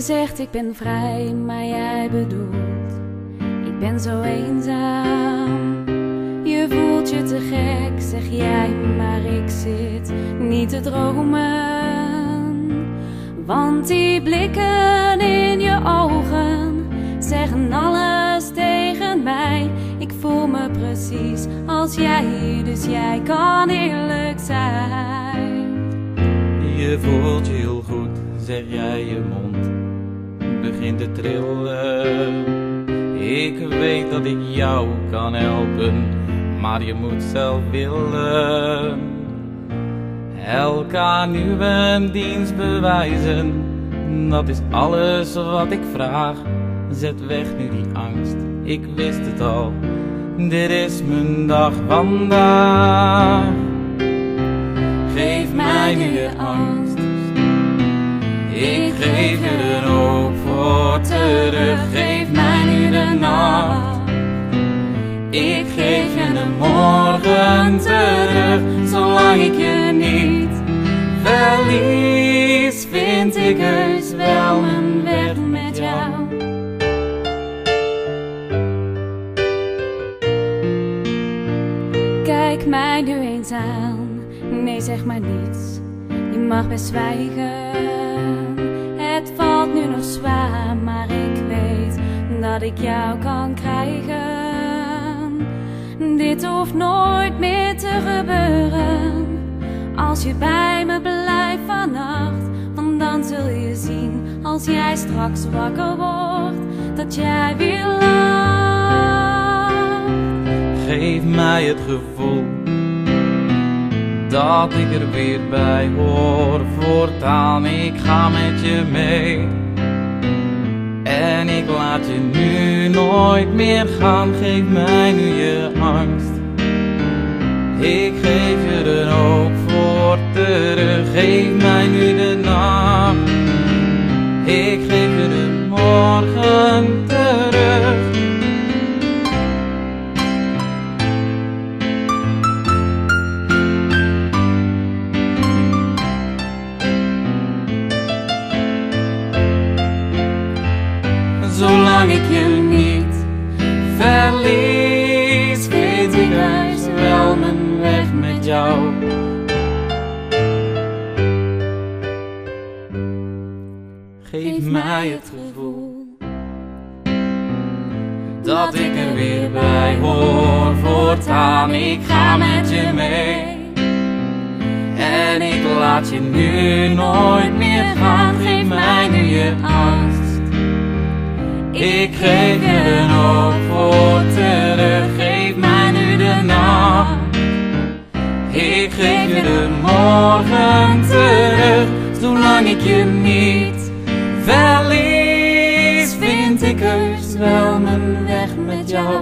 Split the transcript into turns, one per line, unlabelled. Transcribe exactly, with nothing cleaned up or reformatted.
zegt ik ben vrij, maar jij bedoelt ik ben zo eenzaam. Je voelt je te gek, zeg jij, maar ik zit niet te dromen. Want die blikken in je ogen zeggen alles tegen mij. Ik voel me precies als jij, dus jij kan eerlijk zijn.
Je voelt je heel goed, zeg jij, je mond begint te trillen. Ik weet dat ik jou kan helpen, maar je moet zelf willen. Elkaar nu een dienst bewijzen, dat is alles wat ik vraag. Zet weg nu die angst, ik wist het al, dit is mijn dag vandaag. Geef mij nu je angst, ik geef je er ook voor terug. Geef mij nu de nacht, ik geef je de morgen terug. Zolang ik je niet verlies, vind ik heus wel mijn weg met jou.
Kijk mij nu eens aan, nee zeg maar niets, je mag best zwijgen. Het valt nu nog zwaar, maar ik weet dat ik jou kan krijgen. Dit hoeft nooit meer te gebeuren, als je bij me blijft vannacht. Want dan zul je zien, als jij straks wakker wordt, dat jij weer lacht.
Geef mij het gevoel dat ik er weer bij hoor. Voortaan, ik ga met je mee en ik laat je nu nooit meer gaan. Geef mij nu je angst, ik geef je er ook voor terug. Geef mij nu de nacht, ik geef je de morgen terug. Zolang ik je niet verlies, vind ik heus wel mijn weg met jou. Geef mij het gevoel dat ik er weer bij hoor. Voortaan, ik ga met je mee en ik laat je nu nooit meer gaan. Geef mij nu je angst, ik geef je er ook voor terug. Geef mij nu de nacht, ik geef je de morgen terug. Zolang ik je niet verlies, vind ik heus wel mijn weg met jou.